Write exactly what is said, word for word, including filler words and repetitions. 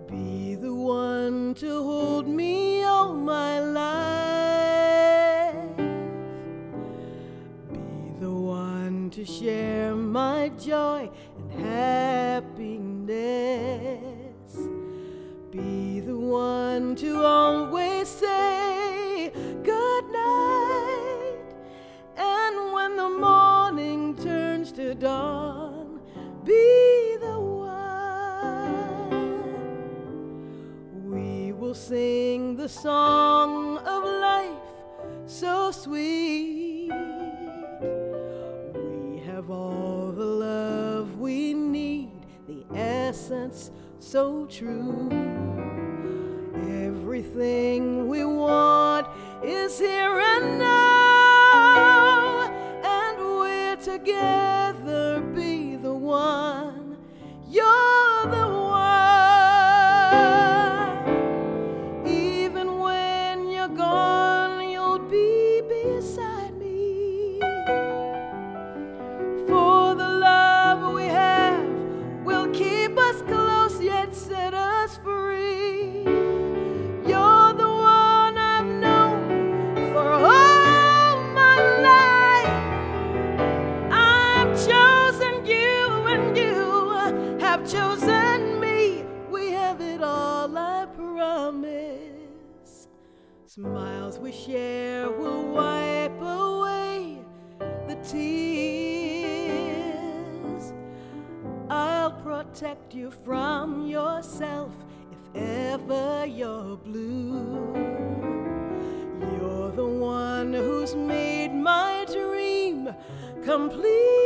Be the one to hold me all my life. Be the one to share my joy and happiness. Be the one to always say good night. And when the morning turns to dawn, be the one. We will sing the song of life so sweet. We have all the love we need, the essence so true. Everything we want is here and now, and we're together. Be the one, you're the one. Even when you're gone, you'll be beside me. For the love we have will keep us close, yet set us free. You're the one I've known for all my life. I've chosen you and you have chosen me. We have it all, I promise. Smiles we share will wipe away the tears. I'll protect you from yourself if ever you're blue. You're the one who's made my dream complete.